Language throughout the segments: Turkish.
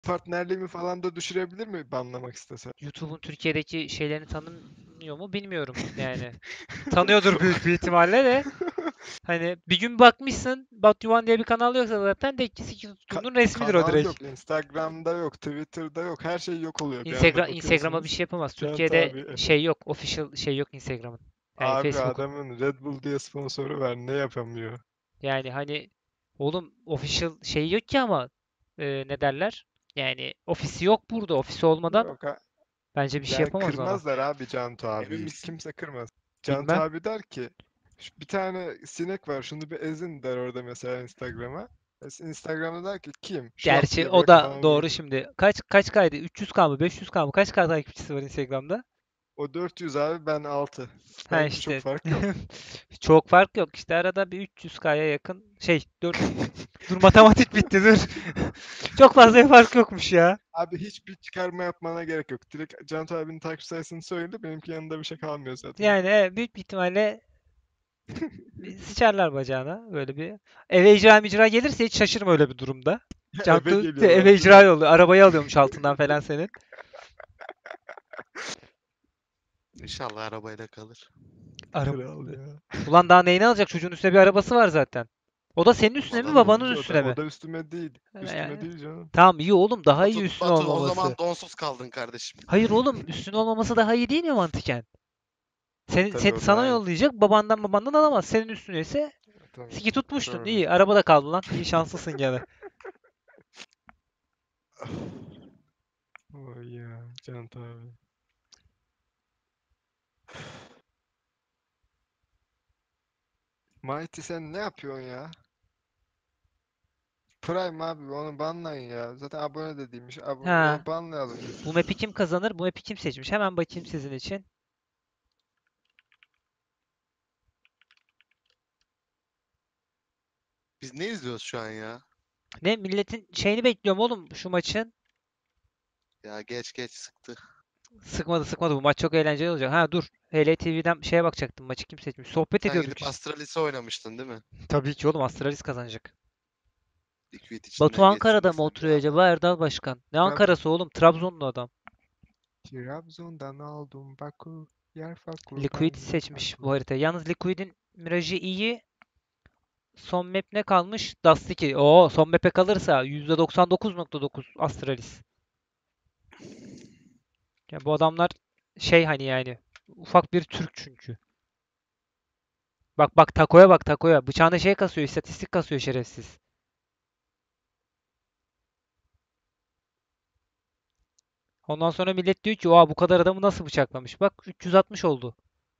partnerliğimi falan da düşürebilir mi banlamak istese? YouTube'un Türkiye'deki şeylerini tanımıyor mu bilmiyorum yani. Tanıyordur büyük bir ihtimalle de. Hani bir gün bakmışsın Batuhan diye bir kanal yoksa zaten Dekkisi Ka- tuttuğunun resmidir o kanal direkt. yok, Instagram'da yok, Twitter'da yok. Her şey yok oluyor. Bir anda Instagram'a bir bakıyorsunuz. şey yapamaz. Can Türkiye'de abi. şey yok. Official şey yok Instagram'ın. Yani Abi Facebook'un. adamın Red Bull diye sponsoru var. Ne yapamıyor? Yani hani oğlum official şey yok ki ama ne derler? Yani ofisi yok burada. Ofisi olmadan Yok ha. bence bir şey Yani yapamaz ona. kırmazlar abi Cantu Emin abi. misin? Kimse kırmaz. Cantu Bilmem. abi der ki bir tane sinek var şunu bir ezin der orada mesela Instagram'a. Instagram'da der ki kim? Şlap Gerçi diye o böyle da kafama doğru vurur. şimdi. Kaç kaydı? 300K mı? 500K mı? Kaç takipçisi var Instagram'da? O 400 abi ben 6. Ha Aramızda çok işte. fark yok. Çok fark yok. İşte arada bir 300K'ya yakın şey 400. Dur matematik bitti dur. Çok fazla bir fark yokmuş ya. Abi hiçbir çıkarma yapmana gerek yok. Direkt Cantu abinin takip sayısını söyle. Benimki yanında bir şey kalmıyor zaten. Yani büyük bir ihtimalle bir sıçarlar bacağına böyle bir. Eve icra gelirse hiç şaşırma öyle bir durumda. Eve Cantu geliyorlar eve değil mi? icra yolluyor. Arabayı alıyormuş altından falan senin. İnşallah arabayla kalır. Araba. Kral ya. Ulan daha neyini alacak? Çocuğun üstüne bir arabası var zaten. O da senin üstüne mi Bana ne babanın olacak? Olunca üstüne o mi? da üstüme değil. Üstüme Yani, değil canım. tamam iyi oğlum daha iyi Batu, üstüne Batu o olmaması. zaman donsuz kaldın kardeşim. Hayır oğlum üstüne olmaması daha iyi değil mi mantıken? Tabii o Sana daha iyi. yollayacak babandan alamaz. Senin üstüne ise Tabii. siki tutmuştun. Doğru. İyi arabada kaldı lan. İyi şanslısın gene. Oy ya. Cantu abi. Mighty sen ne yapıyorsun ya? Prime abi onu banlayın ya. Zaten abone de değilmiş. Ha, Banlayalım biz. bu map'i kim kazanır? Bu map'i kim seçmiş? Hemen bakayım sizin için. Biz ne izliyoruz şu an ya? Ne milletin şeyini bekliyorum oğlum şu maçın. Ya geç geç sıktı. Sıkmadı bu maç çok eğlenceli olacak. Ha dur. HLTV'den şeye bakacaktım maçı kim seçmiş. Sohbet Sen ediyorduk gidip işte. Astralis'e oynamıştın değil mi? Tabii ki oğlum Astralis kazanacak. Liquid Batu içinden geçsin Ankara'da mı desem oturuyor ya da. acaba Erdal Başkan? Ne Ben Ankara'sı oğlum? Trabzonlu adam. Trabzon'dan aldım Baku. Yarfaku Liquid ben seçmiş bu Yarfaku. harita. Yalnız Liquid'in Mirage'i iyi. Son map ne kalmış? Dust 2. Oo son map'e kalırsa %99.9 Astralis. Ya bu adamlar şey hani yani ufak bir Türk çünkü. Bak Tako'ya bak Tako'ya. Bıçağına şey kasıyor, istatistik kasıyor şerefsiz. Ondan sonra millet diyor ki oha bu kadar adamı nasıl bıçaklamış? Bak 360 oldu.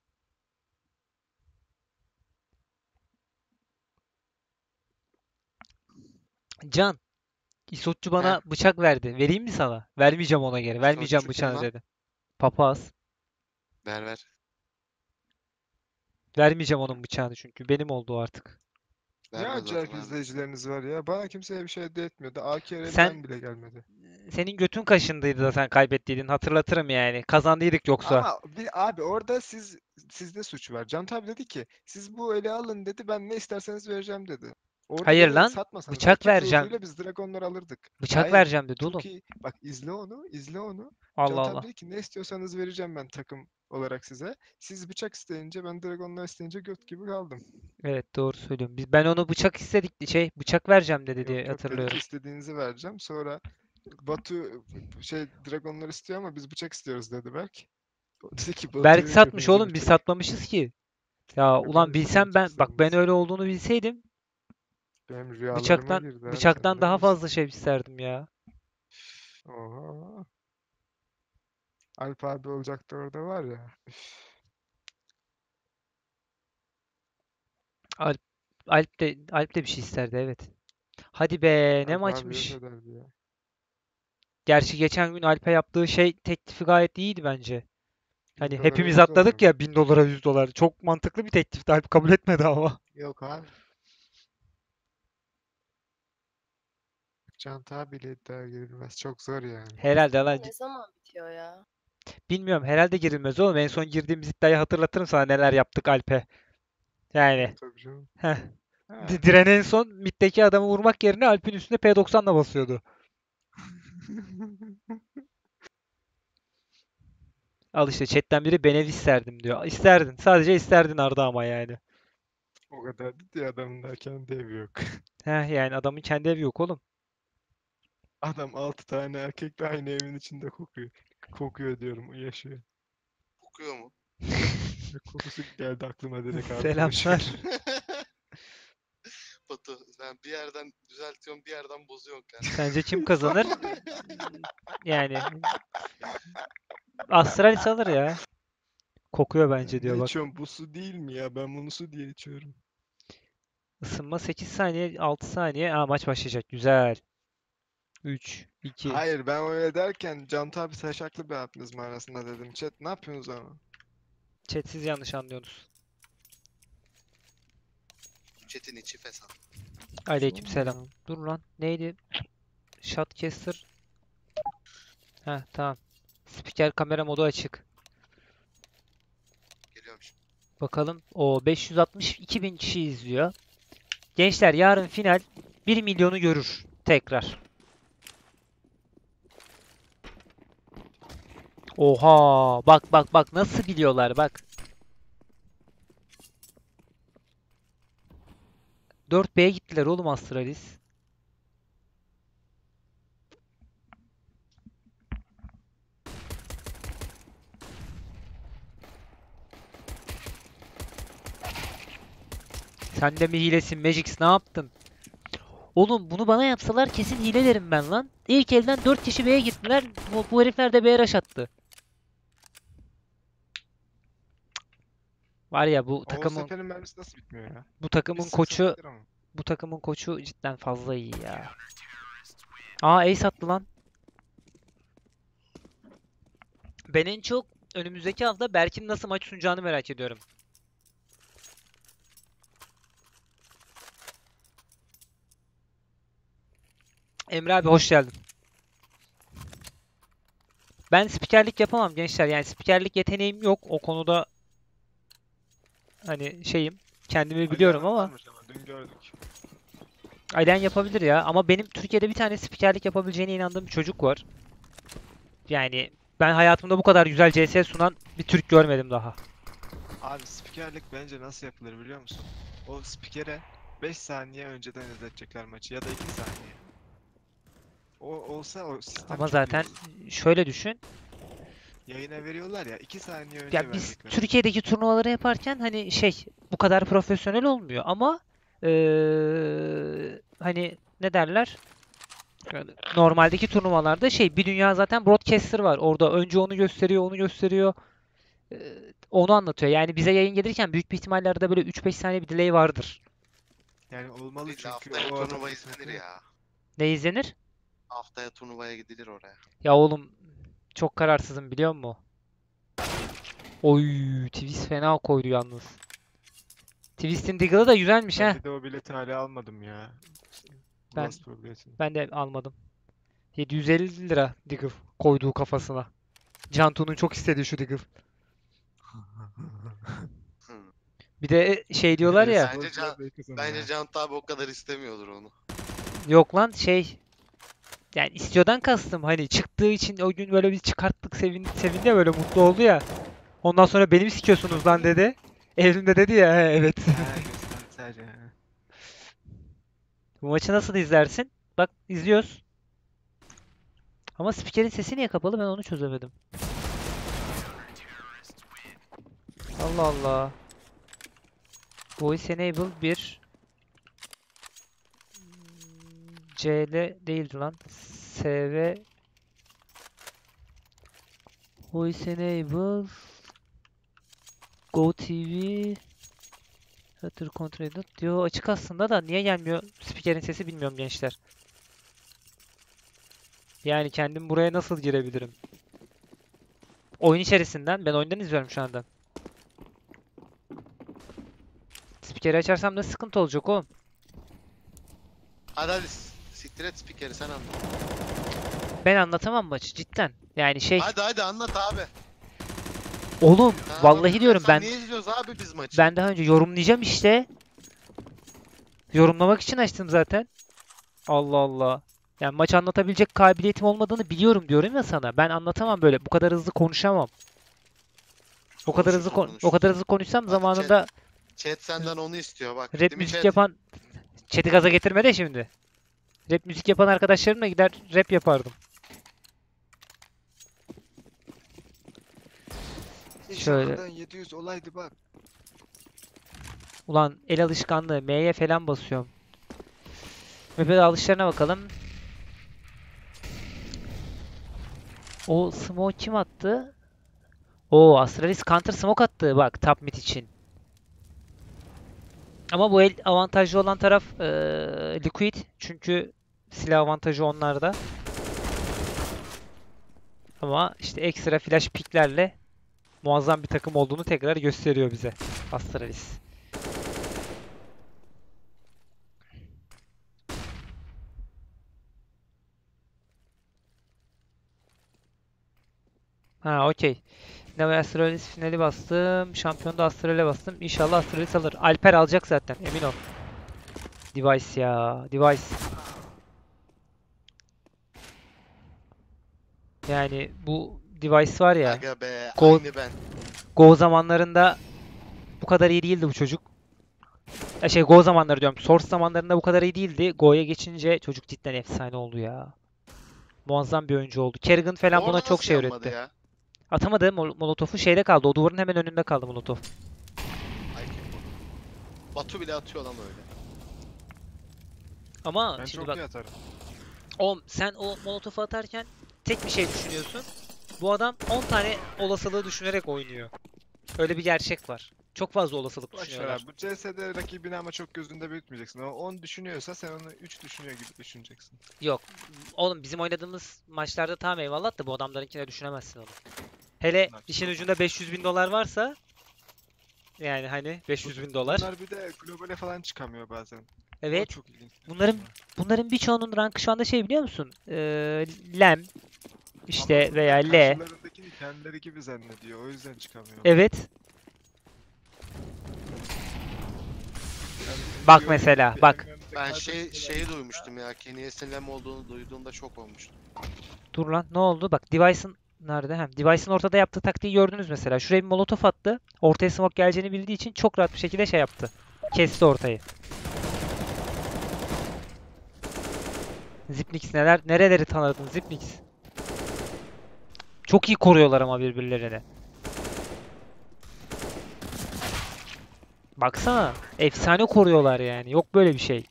Can, İsotçu He. bana bıçak verdi. Vereyim mi sana? Vermeyeceğim ona geri. Vermeyeceğim İsotçu kim bıçağını lan? dedi. Papaz. Ver ver. Vermeyeceğim onun bıçağını çünkü. Benim oldu o artık. Ne Vermez zaten acayip vermez. izleyicileriniz var ya. Bana kimseye bir şey hediye etmiyordu. Sen AKR'den bile gelmedi. senin götün kaşındıydı da sen kaybettiydin. Hatırlatırım yani. Kazandıydık yoksa. Ama bir abi orada sizde suç var. Can abi dedi ki siz bu ele alın dedi. Ben ne isterseniz vereceğim dedi. Orada Hayır beni lan. satmasanız Bıçak ekip vereceğim. ruhuyla biz Dragonlar alırdık. Bıçak Hayır. vereceğim dedi Çok oğlum. iyi. Bak izle onu. İzle onu. Allah Can abi Allah. dedi ki ne istiyorsanız vereceğim ben takım olarak size. Siz bıçak isteyince ben Dragonlar isteyince göt gibi kaldım. Evet doğru söylüyorum. Ben onu bıçak istedik bıçak vereceğim dedi diye Yok yok dedi ki hatırlıyorum. istediğinizi vereceğim. Sonra Batu şey Dragonlar istiyor ama biz bıçak istiyoruz dedi Berk. O dedi ki Berk Batu'ya satmış kırmızı oğlum biz bıçak. satmamışız ki. Ya Yok ulan abi siz bilsem bıçak ben istediniz. öyle olduğunu bilseydim Benim rüyalarıma bıçaktan girdi abi sen bıçaktan biliyor daha musun? fazla şey isterdim ya. Oha. Alp abi olacaktı orada var ya. Üf, Alp Alp de bir şey isterdi evet. Hadi be ne Alp abi yok maçmış. ederdi ya. Gerçi geçen gün Alp'e yaptığı şey teklifi gayet iyiydi bence. 1000 Hani dolara hepimiz 100 dolar atladık mı? ya 1000 dolara 100 dolar. Çok mantıklı bir teklifti. Alp kabul etmedi ama. Yok abi. Çanta abiyle iddia girilmez. Çok zor yani. O Herhalde iddia lan ne zaman bitiyor ya? bilmiyorum herhalde girilmez oğlum. En son girdiğimiz iddiayı hatırlatırım sana neler yaptık Alp'e. Yani. Tabii canım. Heh. Ha. Diren en son middeki adamı vurmak yerine Alp'in üstüne P90'la basıyordu. Al işte chatten biri ben ev isterdim diyor. İsterdin. Sadece isterdin Arda ama yani. O kadar dedi adamın da kendi evi yok. Heh yani adamın kendi evi yok oğlum. Adam 6 tane erkekle aynı evin içinde kokuyor. Kokuyor diyorum, yaşıyor. Kokuyor mu? Ve kokusu geldi aklıma direkt Selamlar. Batu sen bir yerden düzeltiyorsun bir yerden bozuyorsun kendini. Sence kim kazanır? Yani Astralis alır ya. Kokuyor bence diyor Ne bak. içiyorum? Bu su değil mi ya? Ben bunu su diye içiyorum. Isınma 8 saniye, 6 saniye. Aa maç başlayacak. Güzel. 3, 2. Hayır, ben öyle derken Can abi taşaklı bir abimiz manasında dedim. Chat ne yapıyorsunuz ama? Chat siz yanlış anlıyorsunuz. Çetin içi fesat. Aleykümselam. Sorma ya. Dur lan. Neydi? Shotcaster. Heh tamam. Spiker kamera modu açık. Geliyorum şimdi. Bakalım. O 562 bin kişi izliyor. Gençler yarın final 1 milyonu görür. Tekrar. Oha. Bak bak bak nasıl biliyorlar bak. 4B'ye gittiler oğlum Astralis. Sen de mi hilesin Magix ne yaptın? Oğlum bunu bana yapsalar kesin hile derim ben lan. İlk elden 4 kişi B'ye gittiler. Bu herifler de B'ye rush attı. Var ya bu O takımın seferin mermisi nasıl bitmiyor ya? bu takımın Biz koçu sıksaktır ama. bu takımın koçu cidden fazla iyi ya. Aa ace attı lan. Ben en çok önümüzdeki hafta Berk'in nasıl maç sunacağını merak ediyorum. Emre abi hoş geldin. Ben spikerlik yapamam gençler. Yani spikerlik yeteneğim yok. O konuda hani şeyim. Kendimi biliyorum Alihan ama varmış ama dün gördük. Alihan yapabilir ya. Ama benim Türkiye'de bir tane spikerlik yapabileceğine inandığım bir çocuk var. Yani ben hayatımda bu kadar güzel CS sunan bir Türk görmedim daha. Abi spikerlik bence nasıl yapılır biliyor musun? O spikere 5 saniye önceden izletecekler maçı ya da 2 saniye. O olsa o sistem Ama çok iyi zaten olur. şöyle düşün. Yayına veriyorlar ya 2 saniye önce Ya biz verecekler. Türkiye'deki turnuvaları yaparken hani şey bu kadar profesyonel olmuyor ama hani ne derler? Yani normaldeki turnuvalarda şey bir dünya zaten broadcaster var. Orada önce onu gösteriyor, onu gösteriyor. Onu anlatıyor. Yani bize yayın gelirken büyük bir ihtimalle arada böyle 3-5 saniye bir delay vardır. Yani olmalı Bir de çünkü haftaya o adam turnuva da izlenir sokuyor. ya. Ne izlenir? Haftaya turnuvaya gidilir oraya. Ya oğlum çok kararsızım biliyor musun? Oy, Twist fena koydu yalnız. Twist'in Diggle'ı da güzelmiş Ben ha. bir de o bileti hala almadım ya. Ben Lost Progress'in. ben de almadım. 750 lira Diggle koyduğu kafasına. Cantu'nun çok istediği şu Diggle. Hı. Bir de şey diyorlar ya. Bence Can, Bence bence Can abi o kadar istemiyordur onu. Yok lan şey. Yani istiyordan kastım hani çıktığı için o gün böyle bir çıkarttık sevindi ya böyle mutlu oldu ya. Ondan sonra beni mi sikiyorsunuz lan dedi. Evrim de dedi ya "He, evet. sadece. Bu maçı nasıl izlersin? Bak izliyoruz. Ama spikerin sesi niye kapalı ben onu çözemedim. Allah Allah. Voice enable 1. CL değildi lan. SV Voice enable Go TV Shutter Control Edit diyor. Açık aslında da niye gelmiyor spikerin sesi bilmiyorum gençler. Yani kendim buraya nasıl girebilirim? Oyun içerisinden. Ben oyundan izliyorum şu anda. Spikeri açarsam da sıkıntı olacak oğlum. Hadi siktir et spikeri sen anlat. Ben anlatamam maçı cidden. Yani şey Hadi anlat abi. oğlum Sen vallahi anlatırsan diyorum ben niye izliyoruz abi biz maçı? ben daha önce yorumlayacağım işte. Yorumlamak için açtım zaten. Allah Allah. Yani maç anlatabilecek kabiliyetim olmadığını biliyorum diyorum ya sana. Ben anlatamam böyle. Bu kadar hızlı konuşamam. O kadar hızlı Konuşursun o kadar konuşursun. hızlı konuşsam Hadi zamanında chat senden onu istiyor bak. rap Değil mi müzik chat? yapan chat'i gaza getirme de şimdi. Rap müzik yapan arkadaşlarımla gider rap yapardım. Şöyle. İnşallah 700 olaydı bak. Ulan el alışkanlığı. M'ye falan basıyorum. Map'e alışlarına bakalım. O smoke kim attı? O Astralis counter smoke attı bak top mid için. Ama bu el avantajlı olan taraf Liquid. Çünkü silah avantajı onlarda. Ama işte ekstra flash picklerle muazzam bir takım olduğunu tekrar gösteriyor bize Astralis. Ha okey. Nova Astralis finali bastım. Şampiyonda Astral'e bastım. İnşallah Astralis alır. Alper alacak zaten emin ol. Device ya. Device. Yani bu device var ya. Aga be Go, aynı ben. Go zamanlarında bu kadar iyi değildi bu çocuk. Ya şey Go zamanları diyorum. Source zamanlarında bu kadar iyi değildi. Go'ya geçince çocuk cidden efsane oldu ya. Muazzam bir oyuncu oldu. Kerrigan falan buna Orada çok nasıl şey yanmadı öğretti. ya? Atamadı Molotov'u şeyde kaldı. O duvarın hemen önünde kaldı Molotov. Ay, Batu bile atıyor lan öyle. Ama Ben şimdi çok bak iyi atarım. sen o Molotov'u atarken tek bir şey düşünüyorsun. Bu adam 10 tane olasılığı düşünerek oynuyor. Öyle bir gerçek var. Çok fazla olasılık Boş ver düşünüyorlar. abi. Bu CS'de rakibini ama çok gözünde büyütmeyeceksin. O 10 düşünüyorsa sen onu 3 düşünüyor gibi düşüneceksin. Yok. Oğlum bizim oynadığımız maçlarda tamam eyvallah da bu adamlarınkine düşünemezsin onu. Hele Bunlar işin çok- ucunda 500 bin dolar varsa yani hani 500 bin dolar. Bunlar bir de globale falan çıkamıyor bazen. O Evet. çok ilginç. Bunların birçoğunun rankı şu anda şey biliyor musun? Lem işte Ama veya bunlar L. karşılarındakini kendileri gibi zannediyor. O yüzden çıkamıyor. Evet. Yani Bak gördüğüm mesela, bir bak. MM'de Ben kardeşimle şeyi duymuştum ya. Kenny'e Lem olduğunu duyduğumda şok olmuştum. Dur lan ne oldu? Bak Device'ın nerede? Hem Device'ın ortada yaptığı taktiği gördünüz mesela. Şuraya bir molotof attı. Ortaya smoke geleceğini bildiği için çok rahat bir şekilde şey yaptı. Kesti ortayı. Zipnix nereleri tanıdın Zipnix? Çok iyi koruyorlar ama birbirlerini. Baksana. Efsane koruyorlar yani. Yok böyle bir şey.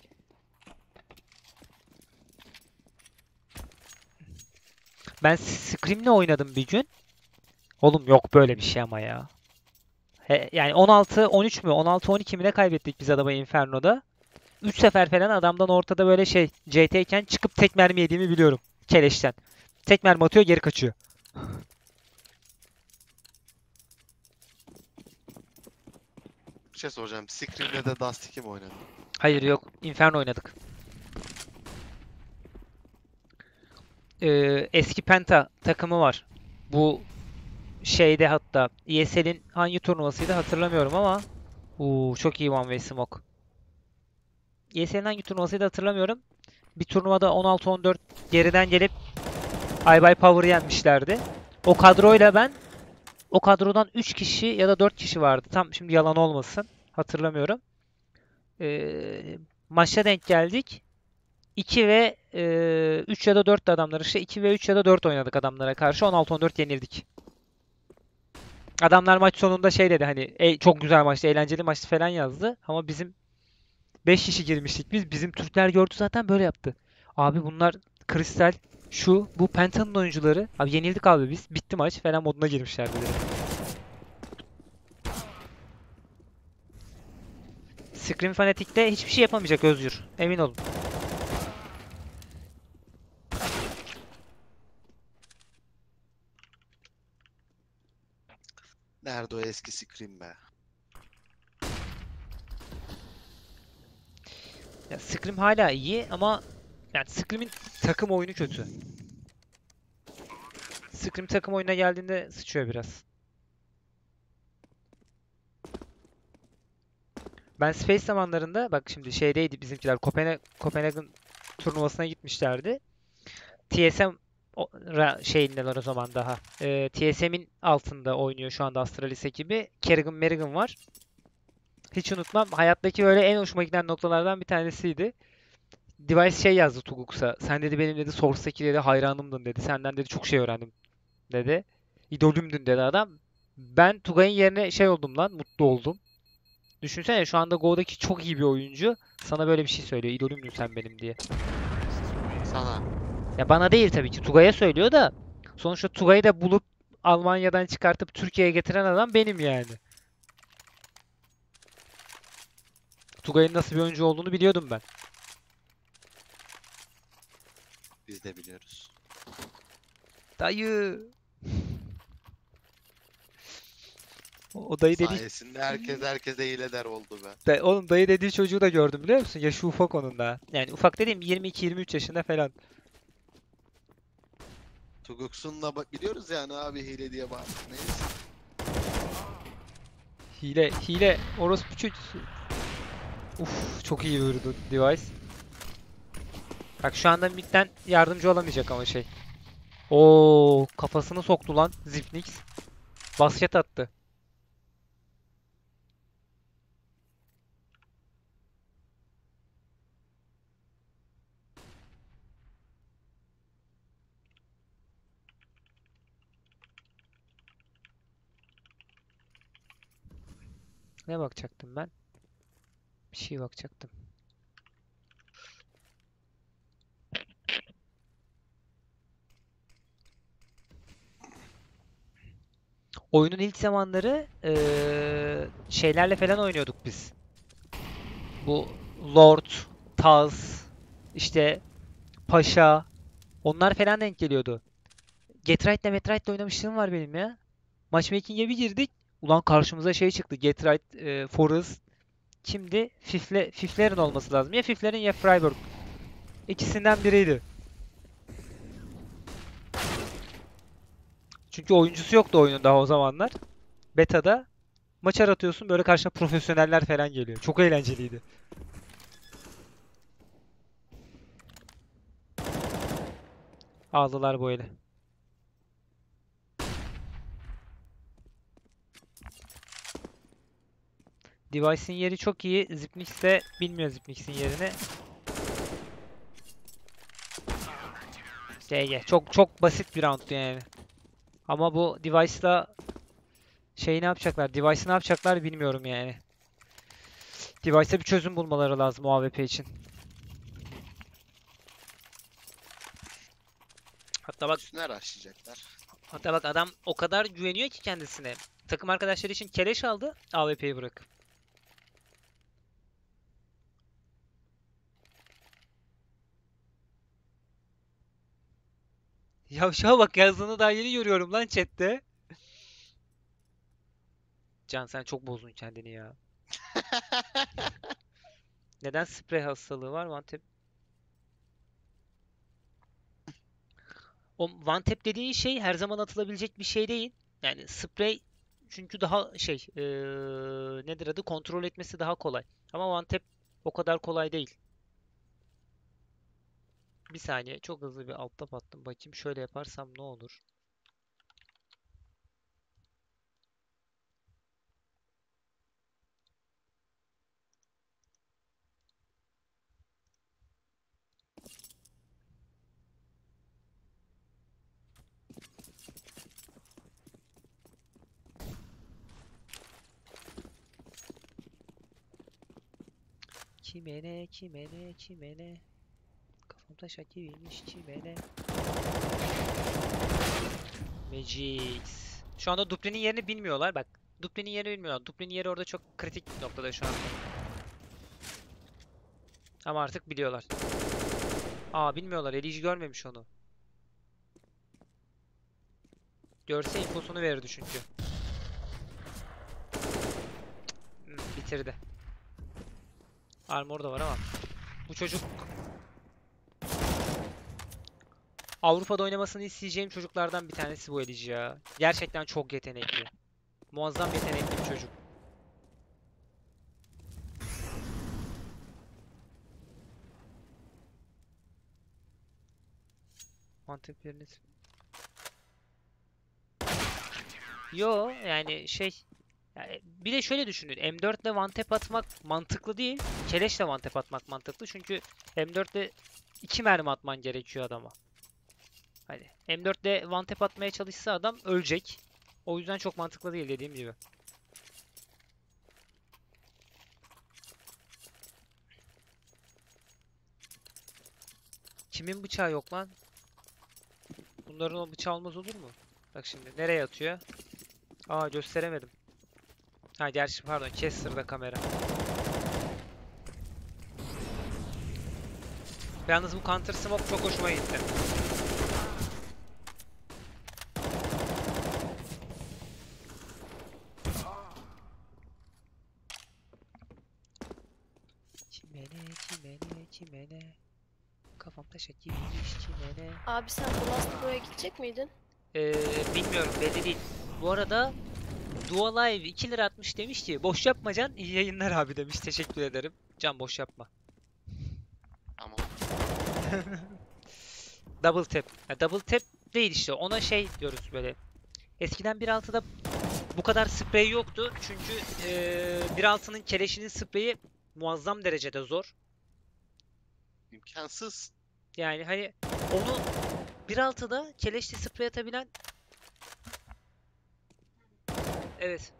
Ben Scream'le oynadım bir gün. Oğlum yok böyle bir şey ama ya. Yani 16-13 mü? 16-12 mi ne kaybettik biz adamı Inferno'da. 3 sefer falan adamdan ortada böyle şey CT iken çıkıp tek mermi yediğimi biliyorum. Keleşten. Tek mermi atıyor geri kaçıyor. Bir şey soracağım. Scream'le de Dust 2 mi oynadın? Hayır yok. Inferno oynadık. Eski Penta takımı var. Bu şeyde hatta ESL'in hangi turnuvasıydı hatırlamıyorum ama çok iyi One Way Smoke. ESL'in hangi turnuvasıydı hatırlamıyorum. Bir turnuvada 16-14 geriden gelip iBuy Power'ı yenmişlerdi. O kadroyla ben o kadrodan 3 kişi ya da 4 kişi vardı. Tam şimdi yalan olmasın. Hatırlamıyorum. Maçta denk geldik. 2 ve 3 ya da 4 adamlar işte 2 ve 3 ya da 4 oynadık adamlara karşı 16-14 yenildik. Adamlar maç sonunda şey dedi hani çok güzel maçtı, eğlenceli maçtı falan yazdı. Ama bizim 5 kişi girmiştik biz. Bizim Türkler gördü zaten böyle yaptı. Abi bunlar Kristal, bu Penta'nın oyuncuları. Abi yenildik abi biz. Bitti maç falan moduna girmişlerdi direkt. Scream Fanatic'te hiçbir şey yapamayacak Özgür. Emin olun. Nerede o eski Scream be? Ya Scream hala iyi ama yani Scream'in takım oyunu kötü. Scream takım oyununa geldiğinde sıçıyor biraz. Ben Space zamanlarında bak şimdi şeydeydi bizimkiler Kopenhag'ın turnuvasına gitmişlerdi. TSM şeyindeler o zaman daha. TSM'in altında oynuyor şu anda Astralis ekibi. Kerrigan Merrigan var. Hiç unutmam. Hayattaki böyle en hoşuma giden noktalardan bir tanesiydi. Device şey yazdı Tuguks'a. Sen dedi benim dedi Source'daki dedi hayranımdın dedi. Senden dedi çok şey öğrendim dedi. İdolümdün dedi adam. Ben Tugay'ın yerine şey oldum lan. Mutlu oldum. Düşünsene şu anda Go'daki çok iyi bir oyuncu. Sana böyle bir şey söylüyor. İdolümdün sen benim diye. Sana. Ya bana değil tabii ki. Tugay'a söylüyor da. Sonuçta Tugay'ı da bulup Almanya'dan çıkartıp Türkiye'ye getiren adam benim yani. Tugay'ın nasıl bir oyuncu olduğunu biliyordum ben. Biz de biliyoruz. Dayı. O dayı dediği Sayesinde herkese hile der oldu be. Oğlum dayı dediği çocuğu da gördüm biliyor musun? Yaşı ufak onun da. Yani ufak dediğim 22-23 yaşında falan. Tuguksun'la biliyoruz yani abi hile diye bağırdık. Neyse. Hile orospu çocuğu. Uf çok iyi vurdu Device. Bak şu anda midden yardımcı olamayacak ama şey. Oo kafasını soktu lan Zipnix. Basket attı. Ne bakacaktım ben? Bir şey bakacaktım. Oyunun ilk zamanları şeylerle falan oynuyorduk biz. Bu Lord, Taz, işte Paşa, onlar falan denk geliyordu. Getright'le oynamışlığım var benim ya. Matchmaking'e bir girdik. Ulan karşımıza şey çıktı. Getright, Forrest. Kimdi? Fifler'in olması lazım. Ya Fifler'in ya Freiburg. İkisinden biriydi. Çünkü oyuncusu yoktu oyunun daha o zamanlar. Beta'da maç aratıyorsun böyle karşına profesyoneller falan geliyor. Çok eğlenceliydi. Aldılar bu ele. Device'in yeri çok iyi. Zipnix de bilmiyor Zipnix'in yerini. GG. Çok basit bir rounddu yani. Ama bu Device'la şey ne yapacaklar? Device'ı ne yapacaklar bilmiyorum yani. Device'a bir çözüm bulmaları lazım o AWP için. Hatta bak Üstüne rushlayacaklar. hatta bak adam o kadar güveniyor ki kendisine. Takım arkadaşları için keleş aldı AWP'yi bırakıp. Yavşağa bak yazdığını daha yeni görüyorum lan chatte. Can sen çok bozdun kendini ya. Neden sprey hastalığı var? One tap dediğin şey her zaman atılabilecek bir şey değil. Yani sprey çünkü daha şey nedir adı kontrol etmesi daha kolay. Ama one tap o kadar kolay değil. Bir saniye çok hızlı bir alt tab attım. Bakayım şöyle yaparsam ne olur? Kime ne? Kafamda şak gibiymiş kime ne? Magix. Şu anda Dupli'nin yerini bilmiyorlar. Bak Dupli'nin yerini bilmiyorlar. Dupli'nin yeri orada çok kritik bir noktada şu anda. Ama artık biliyorlar. Aa bilmiyorlar. Elij görmemiş onu. Görse infosunu verirdi çünkü. Bitirdi. Armor da var ama. Bu çocuk Avrupa'da oynamasını isteyeceğim çocuklardan bir tanesi bu Elij ya. Gerçekten çok yetenekli. Muazzam yetenekli bir çocuk. Mantepleriniz. Yo yani şey yani bir de şöyle düşünün. M4 ile one tap atmak mantıklı değil. Keleşle one tap atmak mantıklı. Çünkü M4 ile 2 mermi atman gerekiyor adama. Hani M4 ile one tap atmaya çalışsa adam ölecek. O yüzden çok mantıklı değil dediğim gibi. Kimin bıçağı yok lan? Bunların o bıçağı olmaz olur mu? Bak şimdi nereye atıyor? Aa gösteremedim. Ha gerçi pardon Caster'da kamera. Yalnız bu Counter Smoke çok hoşuma gitti. Çimene kafam taşa girmiş çimene. Abi sen The Last Pro'ya gidecek miydin? Bilmiyorum belli değil. Bu arada Dua Live 2 lira atmış demiş ki boş yapma Can iyi yayınlar abi demiş teşekkür ederim. Can boş yapma. Tamam. Double tap. Ya double tap değil işte ona şey diyoruz böyle. Eskiden 1.6'da bu kadar sprey yoktu çünkü 1.6'nın keleşinin spreyi muazzam derecede zor. İmkansız. Yani hani onu 1.6'da keleşli sprey atabilen evet.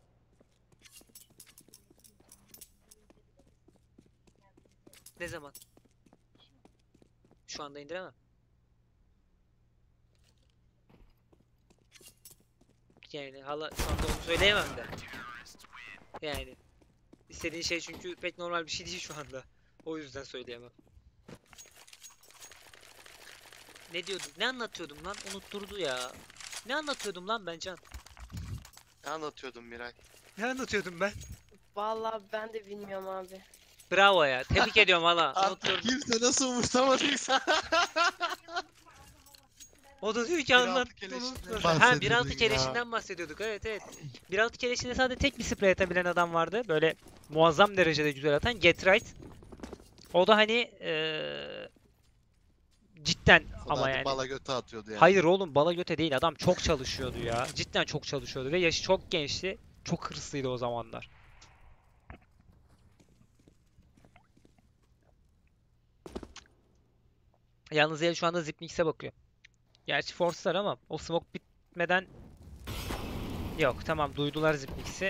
Ne zaman? Şu anda indiremem. Yani hala şu anda onu söyleyemem de. Yani istediğin şey çünkü pek normal bir şey değil şu anda. O yüzden söyleyemem. Ne diyordum? Ne anlatıyordum lan? Unutturdu ya. Ne anlatıyordum lan ben Can? Ne anlatıyordum Miray? Ne anlatıyordum ben? Vallahi ben de bilmiyorum abi. Bravo ya. Tebrik ediyorum hala. Artık Unutturdum. kimse nasıl umursamadıysa. O da diyor ki 1.6 anlat. keleşinden unutma. Ha bahsediyordun 1.6 ya. keleşinden bahsediyorduk. Evet evet. 1.6 keleşinde sadece tek bir sprey atabilen adam vardı. Böyle muazzam derecede güzel atan. Get Right. O da hani cidden ama Ama yani. bala götü atıyordu yani. Hayır oğlum bala göte değil. Adam çok çalışıyordu ya. Cidden çok çalışıyordu ve yaşı çok gençti. Çok hırslıydı o zamanlar. Yalnız el şu anda Zipnix'e bakıyor. Gerçi force'lar ama o smoke bitmeden yok tamam duydular Zipnix'i.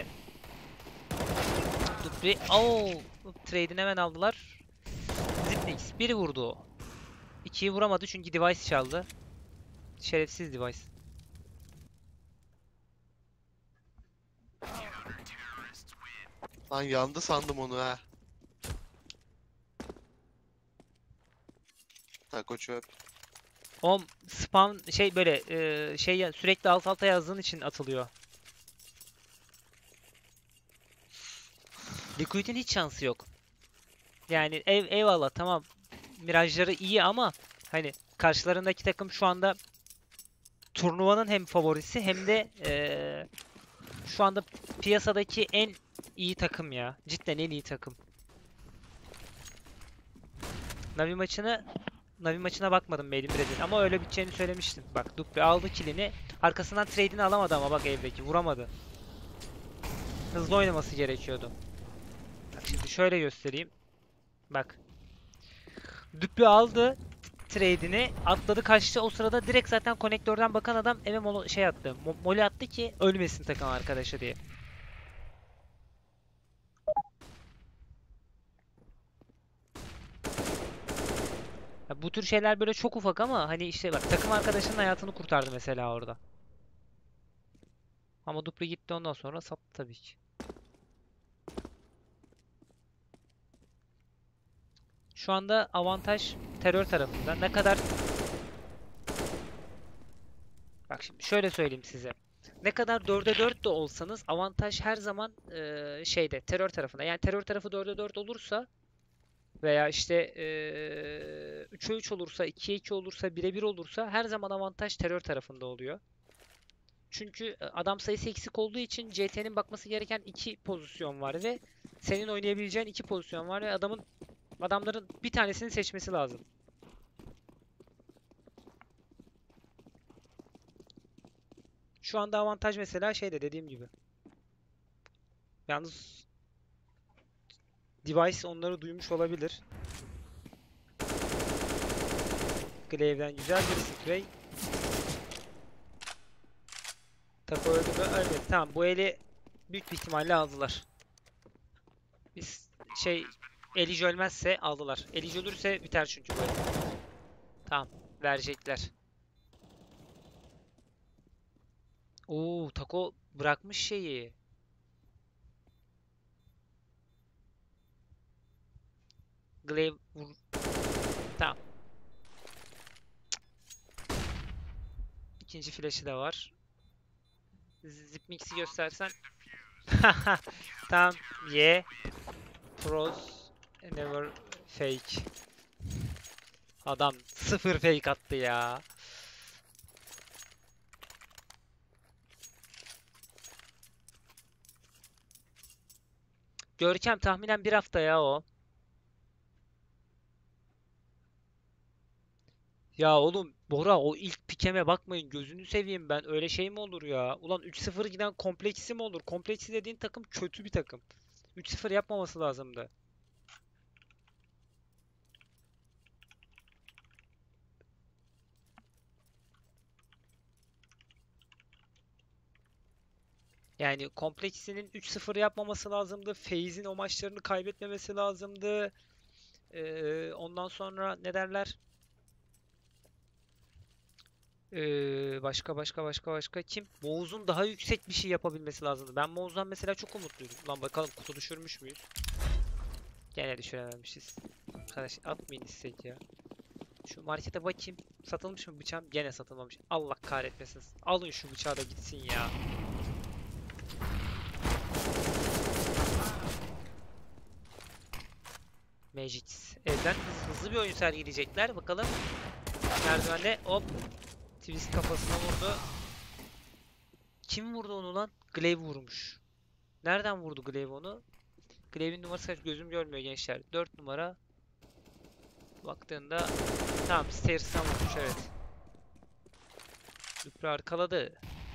Dupri trade'ini hemen aldılar. Zipnix biri vurdu o. 2'yi vuramadı çünkü device çaldı. Şerefsiz device. Lan yandı sandım onu ha. Taco çöp. O spam şey böyle sürekli alt alta yazdığın için atılıyor. Liquid'in hiç şansı yok. Yani eyvallah tamam. Mirajları iyi ama hani karşılarındaki takım şu anda turnuvanın hem favorisi hem de şu anda piyasadaki en iyi takım ya. Cidden en iyi takım. Navi maçına bakmadım Made in Brazil ama öyle biteceğini söylemiştim. Bak Dupri aldı killini. Arkasından trade'ini alamadı ama bak evdeki vuramadı. Hızlı oynaması gerekiyordu. Bak şimdi şöyle göstereyim. Bak. Dupri aldı trade'ini, atladı kaçtı. O sırada direkt zaten konektörden bakan adam eve attı. Moli attı ki ölmesin takım arkadaşı diye. Ya bu tür şeyler böyle çok ufak ama hani işte bak takım arkadaşının hayatını kurtardı mesela orada. Ama Dupri gitti ondan sonra sattı tabii ki. Şu anda avantaj terör tarafında. Ne kadar... Bak şimdi şöyle söyleyeyim size. Ne kadar 4'e 4 de olsanız avantaj her zaman terör tarafında. Yani terör tarafı 4'e 4 olursa veya işte 3'e 3 olursa, 2'ye 2 olursa, 1'e 1 olursa her zaman avantaj terör tarafında oluyor. Çünkü adam sayısı eksik olduğu için CT'nin bakması gereken 2 pozisyon var ve senin oynayabileceğin 2 pozisyon var ve adamların bir tanesini seçmesi lazım. Şu anda avantaj mesela şeyde dediğim gibi. Yalnız device onları duymuş olabilir. Glaive'den güzel bir spray. Taco öldü mü? Ölmedi. Tamam, bu eli büyük bir ihtimalle aldılar. Biz Elic ölmezse aldılar. Elic ölürse biter çünkü bu el. Tamam, verecekler. Oo, Taco bırakmış şeyi. Glaive vur. Tamam. İkinci flash'ı da var. Zipmix'i göstersen. Tamam. Ye. Pros. Never fake. Adam sıfır fake attı ya. Görkem tahminen bir hafta ya o. Ya oğlum Bora, o ilk pikeme bakmayın, gözünü seveyim, ben öyle şey mi olur ya? Ulan 3-0 giden kompleksi mi olur? Kompleksi dediğin takım kötü bir takım. 3-0 yapmaması lazımdı. Yani kompleksinin 3-0 yapmaması lazımdı. FaZe'in o maçlarını kaybetmemesi lazımdı. Ondan sonra ne derler? Başka kim? Moğuz'un daha yüksek bir şey yapabilmesi lazımdı. Ben Moğuz'dan mesela çok umutluydum. Lan bakalım kutu düşürmüş müyüz? Gene düşürememişiz. Arkadaş atmayın istek ya. Şu markete bakayım. Satılmış mı bıçağım? Gene satılmamış. Allah kahretmesin. Alın şu bıçağı da gitsin ya. Magic. Evden hızlı bir oyun sergileyecekler. Bakalım. Merdivende hop. Twist kafasına vurdu. Kim vurdu onu lan? Glaive vurmuş. Nereden vurdu Glaive onu? Glaive'in numarası kaç? Gözüm görmüyor gençler. 4 numara. Baktığında tamam, Stairs'tan vurmuş, evet. Dupre arkaladı.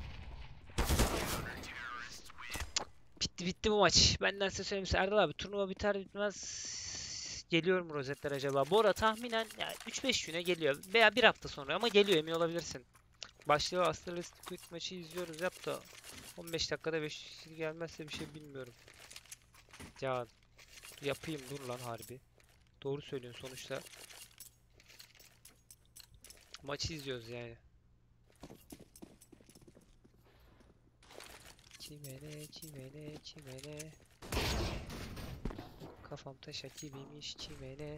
Bitti bu maç. Benden size söyleyeyim. Erdal abi, turnuva biter bitmez geliyor mu rozetler acaba? Bora tahminen yani 3-5 güne geliyor. Veya bir hafta sonra ama geliyor, emin olabilirsin. Başlıyor Astralis Liquid maçı izliyoruz. Yap da 15 dakikada 5 gelmezse bir şey bilmiyorum. Ya yapayım, dur lan harbi. Doğru söylüyorsun sonuçta. Maçı izliyoruz yani. Çimene. Kafam taşak gibiymiş çimene.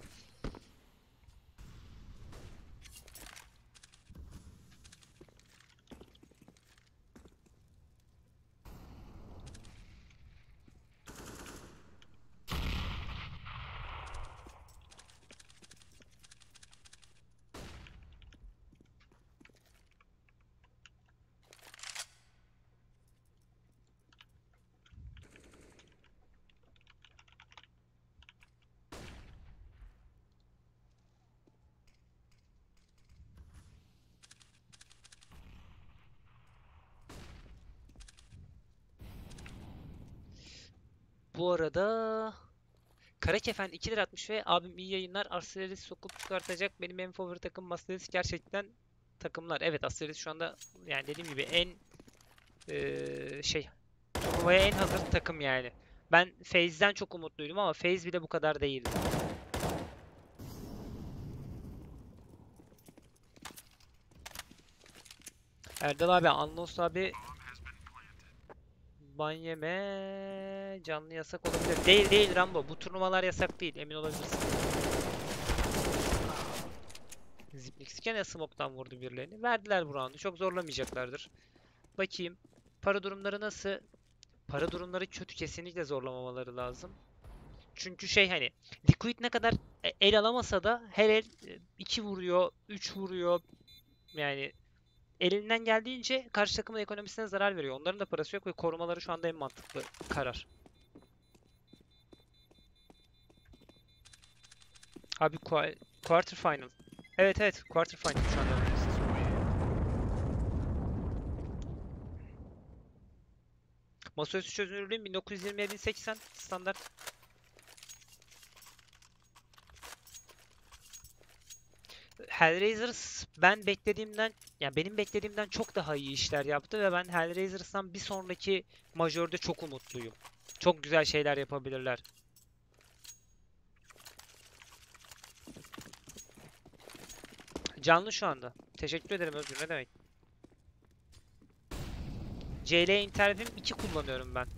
Bu arada Karakefen 2 lira atmış ve abim iyi yayınlar. Astralis sokup çıkartacak. Benim en favori takım Astralis, gerçekten takımlar. Evet, Astralis şu anda yani dediğim gibi en turnuvaya en hazır takım yani. Ben FaZe'den çok umutluydum ama FaZe bile bu kadar değildi. Erdal abi, Anlos abi ban yeme, canlı yasak olabilir. Değil Rambo. Bu turnuvalar yasak değil. Emin olabilirsin. Zipnix gene smoke'tan vurdu birilerini. Verdiler bu roundu. Çok zorlamayacaklardır. Bakayım. Para durumları nasıl? Para durumları kötü. Kesinlikle zorlamamaları lazım. Çünkü hani Liquid ne kadar el alamasa da her el 2 vuruyor, 3 vuruyor. Yani elinden geldiğince karşı takımın ekonomisine zarar veriyor. Onların da parası yok ve korumaları şu anda en mantıklı karar. Abi quarter final. Evet, quarter final şu anda. Masaüstü çözünürlüğüm 1920'ye 1080 standart. Hellraisers ben beklediğimden, yani benim beklediğimden çok daha iyi işler yaptı ve ben Hellraisers'tan bir sonraki majörde çok umutluyum. Çok güzel şeyler yapabilirler. Canlı şu anda. Teşekkür ederim Özgür, ne demek. CL Intervim 2 kullanıyorum ben.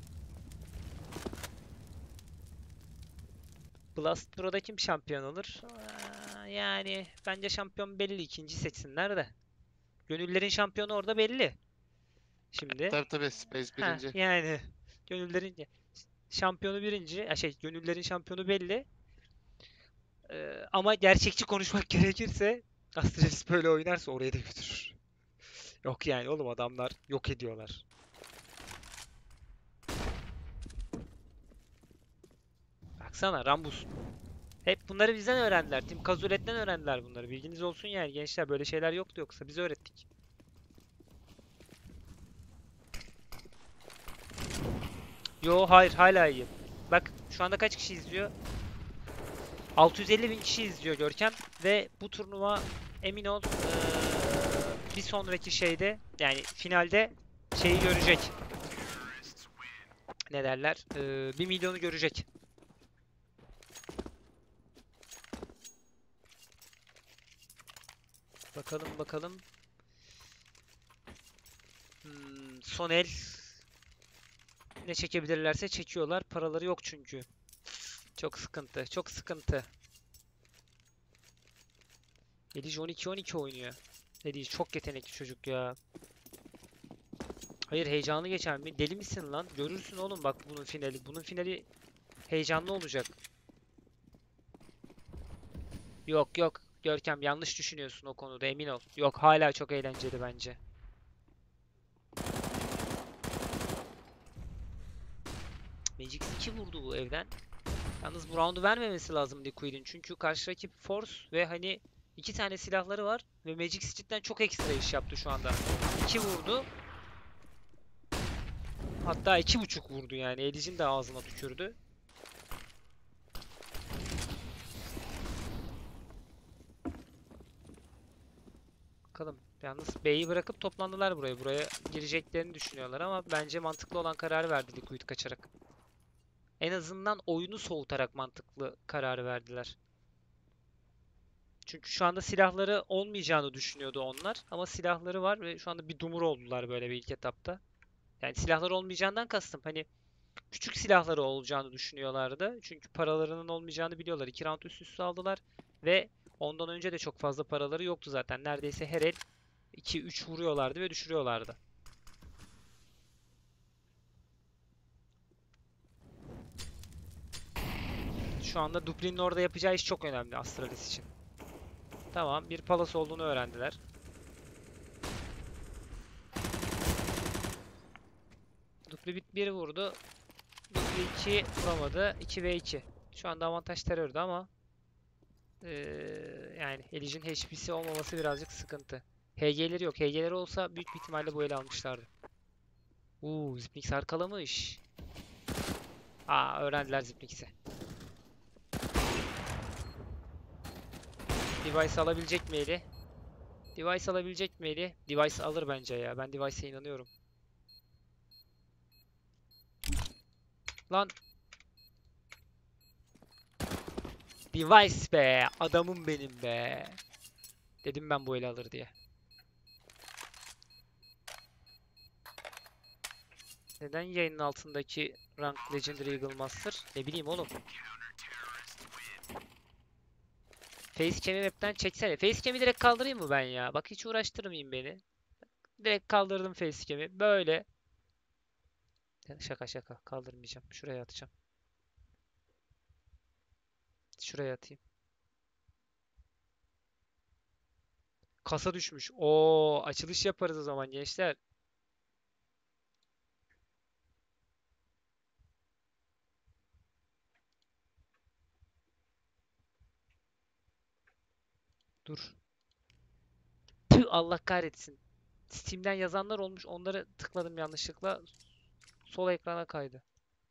Blast Pro'da kim şampiyon olur? Yani bence şampiyon belli. İkinci seçsinler de. Gönüllerin şampiyonu orada belli. Şimdi. Tabii Space birinci. Yani gönüllerin şampiyonu birinci. Gönüllerin şampiyonu belli. Ama gerçekçi konuşmak gerekirse Astralis böyle oynarsa oraya da götürür. Yok yani oğlum, adamlar yok ediyorlar. Baksana Rambus. Hep bunları bizden öğrendiler. Tim Kazulet'ten öğrendiler bunları. Bilginiz olsun yani gençler, böyle şeyler yoktu yoksa biz öğrettik. Yo hayır, hala iyi. Bak şu anda kaç kişi izliyor? 650 bin kişi izliyor Görkem ve bu turnuva emin ol bir sonraki şeyde, yani finalde şeyi görecek. Ne derler? 1 milyonu görecek. Bakalım bakalım. Son el ne çekebilirlerse çekiyorlar. Paraları yok çünkü. Çok sıkıntı. Çok sıkıntı. Elic 12-12 oynuyor. Elic çok yetenekli çocuk ya. Hayır, heyecanlı geçer mi? Deli misin lan? Görürsün oğlum bak bunun finali. Bunun finali heyecanlı olacak. Yok yok. Görkem yanlış düşünüyorsun o konuda, emin ol. Yok, hala çok eğlenceli bence. Magix 2 vurdu bu evden. Yalnız bu roundu vermemesi lazım Liquid'in. Çünkü karşı rakip Force ve hani 2 tane silahları var. Ve Magix cidden çok ekstra iş yaptı şu anda. 2 vurdu. Hatta 2,5 vurdu yani. Elic'in de ağzına tükürdü. Bakalım. Yalnız B'yi bırakıp toplandılar buraya. Buraya gireceklerini düşünüyorlar ama bence mantıklı olan kararı verdi Liquid kaçarak. En azından oyunu soğutarak mantıklı kararı verdiler. Çünkü şu anda silahları olmayacağını düşünüyordu onlar. Ama silahları var ve şu anda bir dumur oldular böyle bir ilk etapta. Yani silahları olmayacağından kastım, hani küçük silahları olacağını düşünüyorlardı. Çünkü paralarının olmayacağını biliyorlar. 2 round üst üste aldılar ve ondan önce de çok fazla paraları yoktu zaten. Neredeyse her el 2-3 vuruyorlardı ve düşürüyorlardı. Şu anda Duplin'in orada yapacağı iş çok önemli Astralis için. Tamam, bir palas olduğunu öğrendiler. Dupli 1 vurdu. Dupli 2 vuramadı. 2 ve 2. Şu anda avantaj terördü ama yani Elic'in HP'si olmaması birazcık sıkıntı. HG'leri yok. HG'leri olsa büyük bir ihtimalle bu ele almışlardı. Zipnix arkalamış. Öğrendiler Zipnix'i. Device alabilecek mi eli? Device alabilecek mi eli? Device alır bence ya. Ben Device'e inanıyorum. Lan. Device be. Adamım benim be. Dedim ben bu eli alır diye. Neden yayının altındaki rank Legendary Eagle Master? Ne bileyim oğlum. Facecam'i map'ten çeksene. Facecam'i direkt kaldırayım mı ben ya? Bak hiç uğraştırmayayım beni. Direkt kaldırdım Facecam'i. Böyle. Şaka şaka. Kaldırmayacağım. Şuraya atacağım. Şuraya atayım. Kasa düşmüş. Açılış yaparız o zaman gençler. Dur. Tüh, Allah kahretsin. Steam'den yazanlar olmuş. Onları tıkladım yanlışlıkla. Sol ekrana kaydı.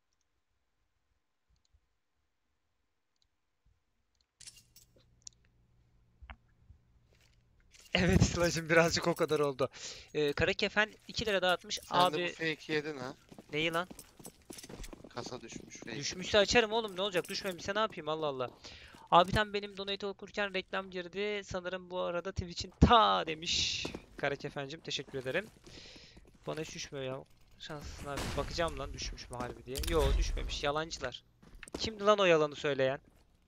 Evet Sıla'cığım birazcık o kadar oldu. Kara kefen 2 lira dağıtmış. Sen de bu Abi fake yedin ha. neyi lan? Kasa düşmüş fake. Düşmüşse açarım oğlum ne olacak? Düşmemişse ne yapayım Allah Allah. Abi tam benim donate okurken reklam girdi. Sanırım bu arada Twitch'in ta demiş. Kara kefencim teşekkür ederim. Bana hiç düşmüyor ya. Şanslısın abi. Bakacağım lan düşmüş mü harbi diye. Yo düşmemiş. Yalancılar. Kimdi lan o yalanı söyleyen?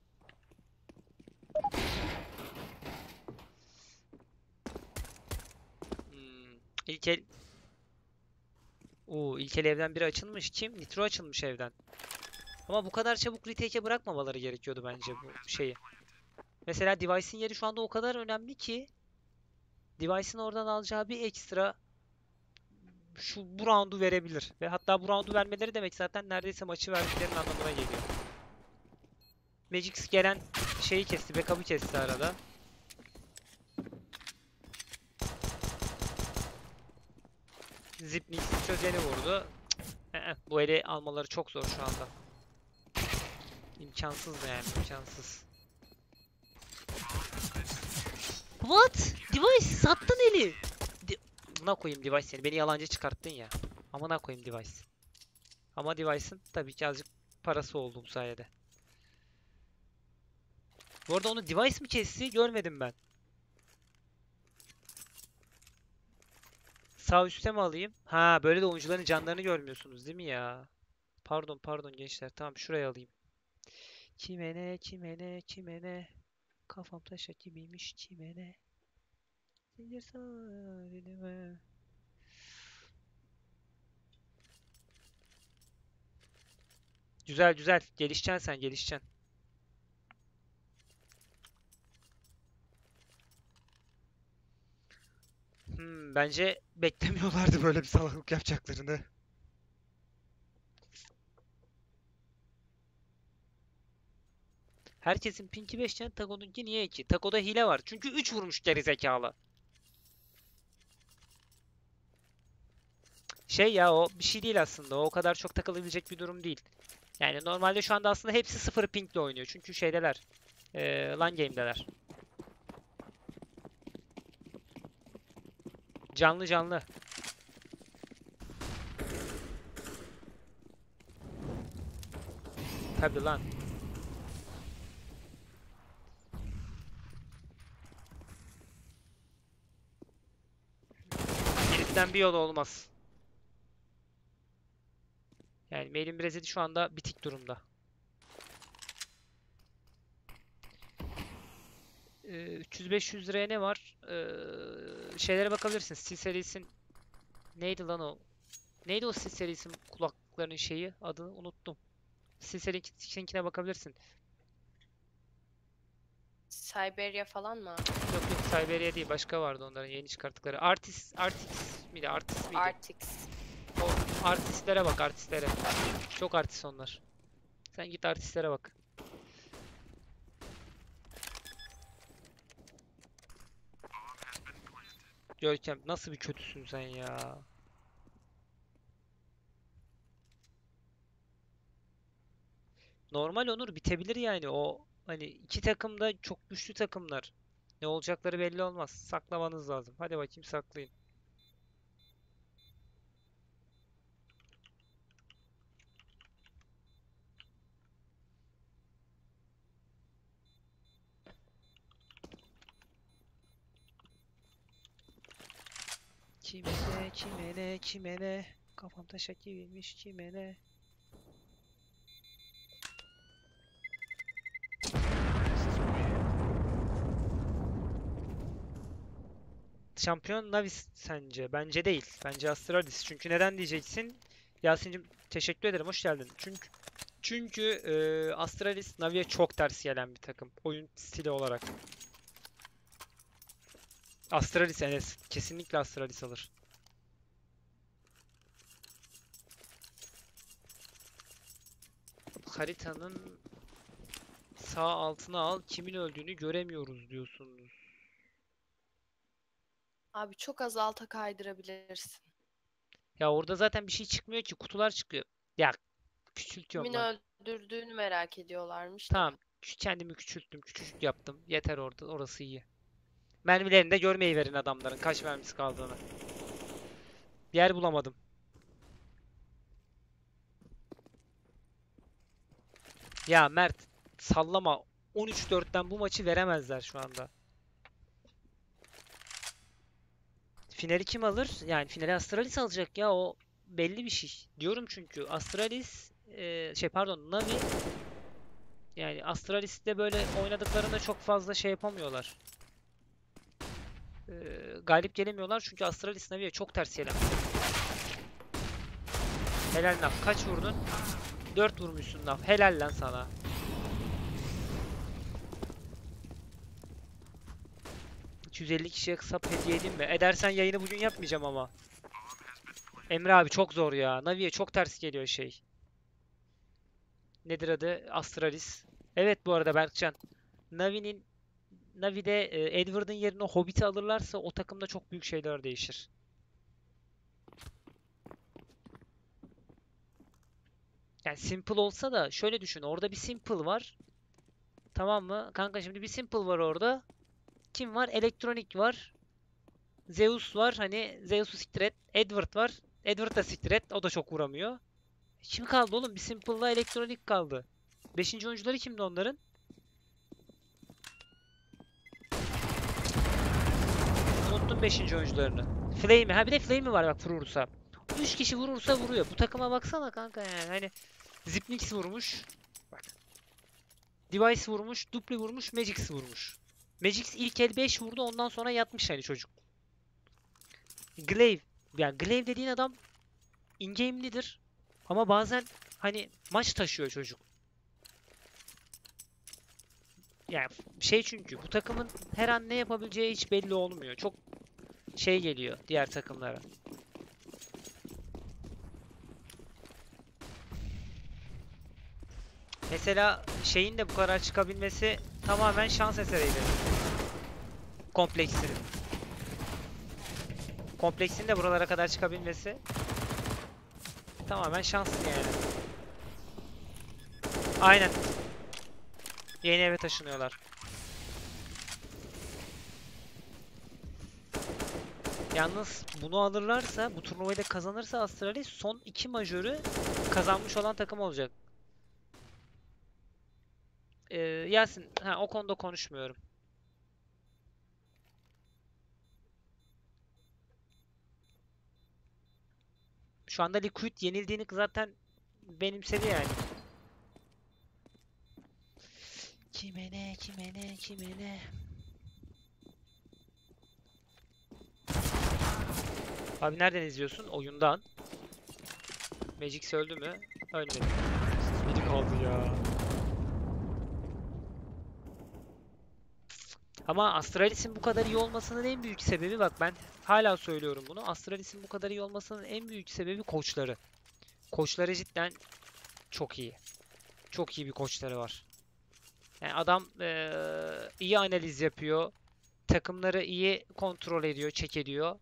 İlkel... İlkel evden biri açılmış. Kim? Nitro açılmış evden. Ama bu kadar çabuk retake'e bırakmamaları gerekiyordu bence bu şeyi. Mesela Device'in yeri şu anda o kadar önemli ki Device'in oradan alacağı bir ekstra bu roundu verebilir. Ve hatta bu roundu vermeleri demek zaten neredeyse maçı verdiklerinin anlamına geliyor. Magix gelen şeyi kesti, backup'ı kesti arada. Zipnix çözeni vurdu. Bu eli almaları çok zor şu anda. İmkansız yani, imkansız. What? Device sattın eli. Buna koyayım Device seni. Beni yalancı çıkarttın ya. Amına koyayım Device. Ama Device'ın tabii ki azıcık parası oldu bu sayede. Bu arada onu Device mi kesti? Görmedim ben. Sağ üstte mi alayım? Ha böyle de oyuncuların canlarını görmüyorsunuz değil mi ya? Pardon pardon gençler. Tamam şuraya alayım. Kime ne kime ne kime ne. Kafam taşa gibiymiş kime ne. Zincir sarılma. Güzel güzel. Gelişeceksin sen gelişeceksin. Bence beklemiyorlardı böyle bir salaklık yapacaklarını. Herkesin pinki 5'ten Tako'nunki niye 2? Tako'da hile var. Çünkü 3 vurmuş gerizekalı. Şey ya o bir şey değil aslında. O kadar çok takılabilecek bir durum değil. Yani normalde şu anda aslında hepsi 0 pinkle oynuyor. Çünkü şeydeler. LAN game'deler. Canlı canlı. Tabii lan. Birisinden bir yol olmaz. Yani Mail'in Brezilya şu anda bitik durumda. 300-500 liraya ne var? Şeylere bakabilirsin. Steel Series'in neydi lan o? Neydi o Steel Series'in kulaklıklarının şeyi? Adını unuttum. Steel Series'inkine bakabilirsin. Siberia falan mı abi? Yok yok Siberia değil. Başka vardı onların yeni çıkarttıkları. Artist miydi? Artist miydi? Artix. O artistlere bak artistlere. Çok artist onlar. Sen git artistlere bak. Görkem nasıl bir kötüsün sen ya. Normal Onur bitebilir yani o hani iki takım da çok güçlü takımlar. Ne olacakları belli olmaz. Saklamanız lazım. Hadi bakayım saklayın. Kime ne kime ne kime ne. Kafam taşa gibiymiş kime ne. Şampiyon Navis sence? Bence değil. Bence Astralis. Çünkü neden diyeceksin? Yasin'cim teşekkür ederim. Hoş geldin. Çünkü Astralis Navi'ye çok ters gelen bir takım. Oyun stili olarak. Astralis Enes. Kesinlikle Astralis alır. Haritanın sağ altına al. Kimin öldüğünü göremiyoruz diyorsunuz. Abi çok az alta kaydırabilirsin. Ya orada zaten bir şey çıkmıyor ki. Kutular çıkıyor. Ya küçültüyorum Kimin lan. öldürdüğünü merak ediyorlarmış da. Tamam. Kendimi küçülttüm. Küçücük yaptım. Yeter orada. Orası iyi. Mermilerini de görmeyi verin adamların. Kaç mermisi kaldığını. Yer bulamadım. Ya Mert sallama. 13-4'ten bu maçı veremezler şu anda. Finali kim alır? Yani finali Astralis alacak ya, o belli bir şey. Diyorum çünkü Astralis pardon, Navi, yani Astralis'te böyle oynadıklarında çok fazla şey yapamıyorlar. Galip gelemiyorlar çünkü Astralis Navi'ye çok ters yelenmiş. Helal Naf. Kaç vurdun? 4 vurmuşsun Naf. Helal lan sana. ...250 kişiye sap hediye edeyim mi? Edersen yayını bugün yapmayacağım ama. Emre abi çok zor ya. Navi'ye çok ters geliyor şey. Nedir adı? Astralis. Evet bu arada Berkcan. Navi'de Edward'ın yerine Hobbit'i alırlarsa o takımda çok büyük şeyler değişir. Yani Simple olsa da şöyle düşün. Orada bir Simple var. Tamam mı? Kanka şimdi bir Simple var orada. Kim var? Elektronik var. Zeus var. Hani Zeus'u siktir et. Edward var. Edward da siktir et. O da çok vuramıyor. Kim kaldı oğlum? Bir Simple'la elektronik kaldı. 5. oyuncuları kimdi onların? Unuttum 5. oyuncularını. Flame'i. Ha bir de Flame'i var bak vurursa. 3 kişi vurursa vuruyor. Bu takıma baksana kanka yani. Hani Zipnix vurmuş. Bak. Device vurmuş. Dupli vurmuş. Magix vurmuş. Magix ilk el 5 vurdu. Ondan sonra yatmış hani çocuk. Glaive. Yani Glaive dediğin adam in-game'lidir. Ama bazen hani maç taşıyor çocuk. Yani şey çünkü bu takımın her an ne yapabileceği hiç belli olmuyor. Çok şey geliyor diğer takımlara. Mesela şeyin de bu kadar çıkabilmesi tamamen şans eseriydi. Kompleksinin. Kompleksin de buralara kadar çıkabilmesi tamamen şanslı yani. Aynen. Yeni eve taşınıyorlar. Yalnız bunu alırlarsa, bu turnuvayı da kazanırsa Astralis son 2 majörü kazanmış olan takım olacak. Yasin, o konuda konuşmuyorum. Şu anda Liquid yenildiğini zaten benimsedi yani. Kime ne, kime ne, kime ne? Abi nereden izliyorsun? Oyundan. Magix öldü mü? Ölmedi. Biri kaldı ya. Ama Astralis'in bu kadar iyi olmasının en büyük sebebi, bak ben hala söylüyorum bunu. Astralis'in bu kadar iyi olmasının en büyük sebebi koçları. Koçları cidden çok iyi. Çok iyi bir koçları var. Yani adam iyi analiz yapıyor. Takımları iyi kontrol ediyor, check ediyor.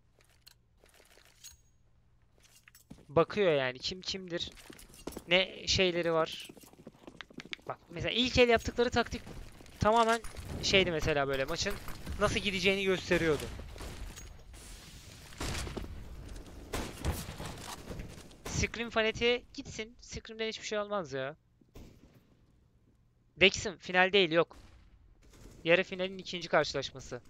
Bakıyor yani kim kimdir. Ne şeyleri var. Bak mesela ilk el yaptıkları taktik tamamen şeydi mesela, böyle maçın nasıl gideceğini gösteriyordu. Scream fanatiğe gitsin. Scream'den hiçbir şey olmaz ya. Dex'im final değil, yok. Yarı finalin ikinci karşılaşması.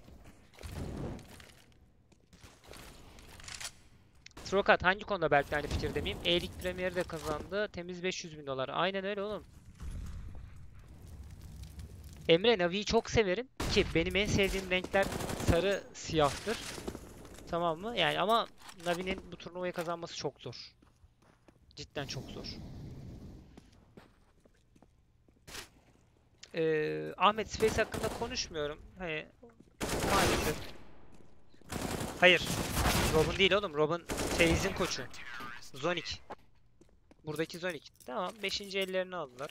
Trokat hangi konuda belki aynı fikirde miyim? E-Lig Premier'i de kazandı. Temiz 500.000 dolar. Aynen öyle oğlum. Emre, Navi'yi çok severim ki benim en sevdiğim renkler sarı siyahtır. Tamam mı? Yani ama Navi'nin bu turnuvayı kazanması çok zor. Cidden çok zor. Ahmet Space hakkında konuşmuyorum. Hani maalesef. Hayır. Robin değil oğlum. Robin FaZe'in koçu. Zonic. Buradaki Zonic. Tamam. 5. ellerini aldılar.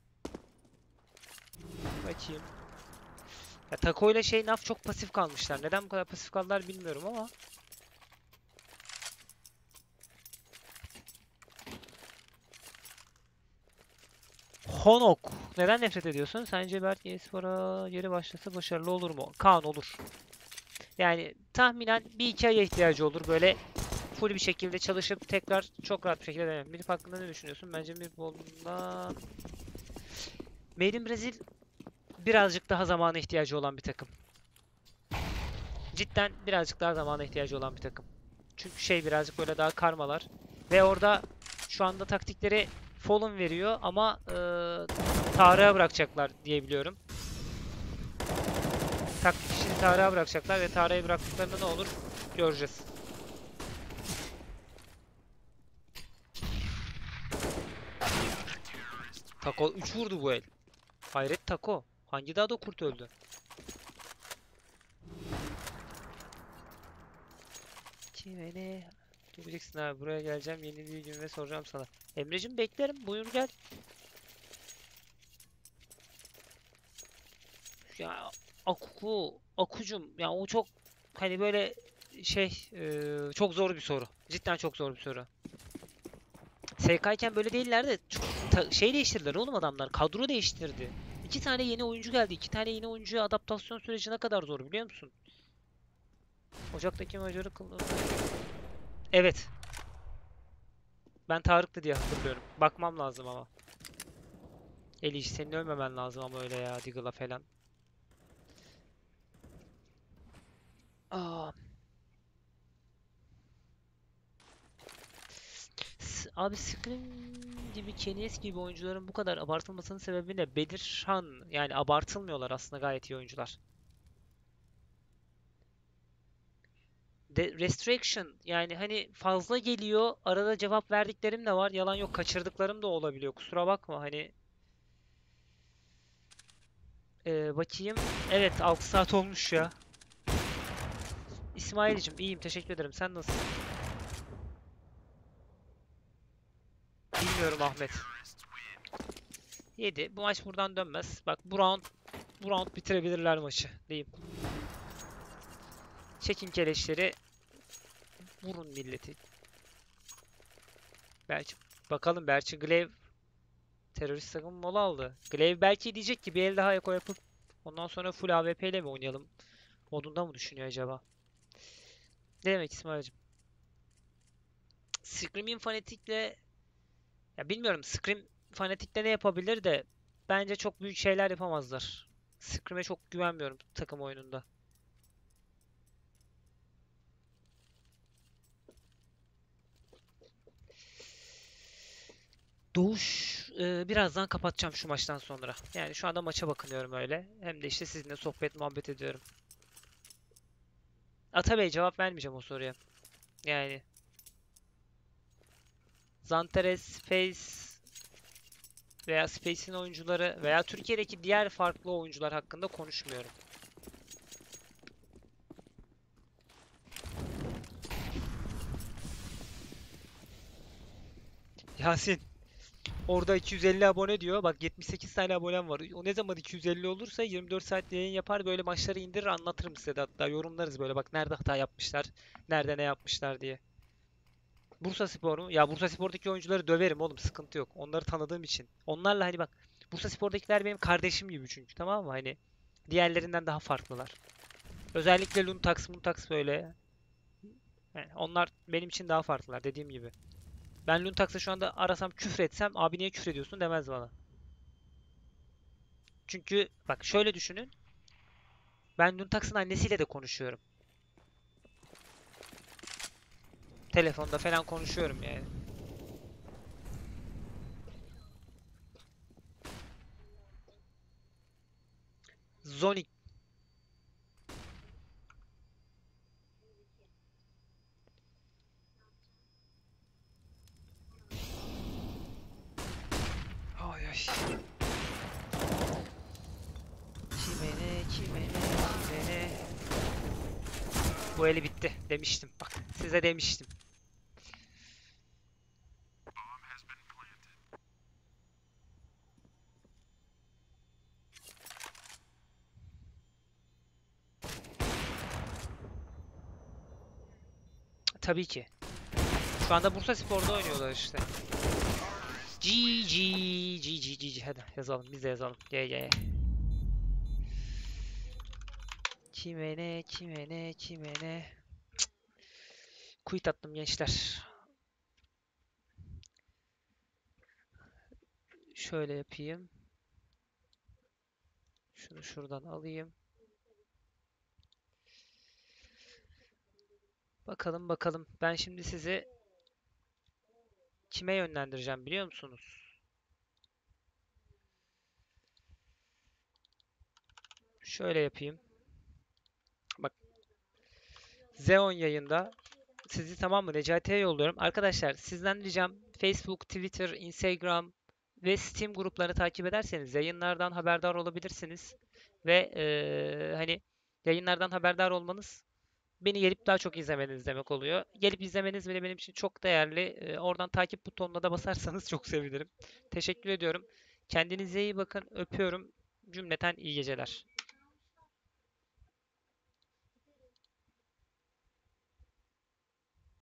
Bakayım. Ya Taco ile şey Naf çok pasif kalmışlar. Neden bu kadar pasif kaldılar bilmiyorum ama. Konok. Neden nefret ediyorsun? Sence Berk e-spora geri başlasa başarılı olur mu? Kaan olur. Yani tahminen bir iki aya ihtiyacı olur. Böyle full bir şekilde çalışıp tekrar çok rahat bir şekilde denemem. Milip hakkında ne düşünüyorsun? Bence Milip olduğundan... Made in Brazil birazcık daha zamana ihtiyacı olan bir takım. Cidden birazcık daha zamana ihtiyacı olan bir takım. Çünkü şey birazcık böyle daha karmalar. Ve orada şu anda taktikleri Fallen veriyor ama Tarık'a bırakacaklar diye biliyorum. Taktik işini Tarık'a bırakacaklar ve Tarık'a bıraktıklarında ne olur göreceğiz. Tako 3 vurdu bu el. Hayret Tako. Hangi dağda kurt öldü? Kime ne? Göreceksin abi. Buraya geleceğim. Yenildiği gün ve soracağım sana. Emre'cim beklerim. Buyur gel. Ya Akucum. Ya o çok hani böyle şey çok zor bir soru. Cidden çok zor bir soru. SK'yken böyle değiller de çok şey değiştirdiler oğlum adamlar. Kadro değiştirdi. 2 tane yeni oyuncu geldi. 2 tane yeni oyuncuya adaptasyon süreci ne kadar zor biliyor musun? Ocak'taki majörü kıldı. Evet. Ben Tarık'tı diye hatırlıyorum. Bakmam lazım ama. Eliş senin ölmemen lazım ama öyle ya Diggle'a falan. Aa. Abi Scream gibi Kenyes gibi oyuncuların bu kadar abartılmasının sebebi ne? Bedirhan yani abartılmıyorlar aslında gayet iyi oyuncular. Restriction yani hani fazla geliyor arada cevap verdiklerim de var yalan yok kaçırdıklarım da olabiliyor kusura bakma hani bakayım evet 6 saat olmuş ya. İsmail'cim iyiyim teşekkür ederim sen nasılsın? Bilmiyorum Ahmet. 7 bu maç buradan dönmez bak bu round bitirebilirler maçı diyeyim. Çekin keleşleri vurun milleti. Belki bakalım belki Glaive terörist takım mola aldı. Glaive belki diyecek ki bir el daha eko yapıp ondan sonra full AWP ile mi oynayalım modunda mı düşünüyor acaba? Ne demek İsmail'cim? Scream'in fanatikle ya bilmiyorum Scream fanatikle ne yapabilir de bence çok büyük şeyler yapamazlar. Scream'e çok güvenmiyorum takım oyununda. Doğuş birazdan kapatacağım şu maçtan sonra. Yani şu anda maça bakınıyorum öyle. Hem de işte sizinle sohbet muhabbet ediyorum. Atabey cevap vermeyeceğim o soruya. Yani Zantares, Space veya Space'in oyuncuları veya Türkiye'deki diğer farklı oyuncular hakkında konuşmuyorum. Yasin orada 250 abone diyor. Bak 78 tane abonem var. O ne zaman 250 olursa 24 saat yayın yapar böyle maçları indirir anlatırım size de hatta yorumlarız böyle bak nerede hata yapmışlar, nerede ne yapmışlar diye. Bursaspor mu? Ya Bursaspor'daki oyuncuları döverim oğlum sıkıntı yok. Onları tanıdığım için. Onlarla hani bak Bursaspor'dakiler benim kardeşim gibi çünkü tamam mı? Hani diğerlerinden daha farklılar. Özellikle Luntax böyle. Yani onlar benim için daha farklılar dediğim gibi. Ben Luntax'a şu anda arasam küfür etsem abi niye küfür ediyorsun demez bana. Çünkü bak şöyle düşünün. Ben Luntax'ın annesiyle de konuşuyorum. Telefonda falan konuşuyorum yani. Zonik. Ay ay. Kime ne. Bu eli bitti demiştim. Bak size demiştim. Tabii ki. Şu anda Bursaspor'da oynuyorlar işte. GG GG GG hadi yazalım biz de yazalım. GG. Kime ne kime ne kime ne. Cık. Quit attım gençler. Şöyle yapayım. Şunu şuradan alayım. Bakalım bakalım. Ben şimdi sizi kime yönlendireceğim biliyor musunuz? Şöyle yapayım. Bak. Xeon yayında. Sizi tamam mı? Necati'ye yolluyorum. Arkadaşlar sizden ricam Facebook, Twitter, Instagram ve Steam gruplarını takip ederseniz yayınlardan haberdar olabilirsiniz. Ve hani yayınlardan haberdar olmanız beni gelip daha çok izlemeniz demek oluyor. Gelip izlemeniz bile benim için çok değerli. Oradan takip butonuna da basarsanız çok sevinirim. Teşekkür ediyorum. Kendinize iyi bakın. Öpüyorum. Cümleten iyi geceler.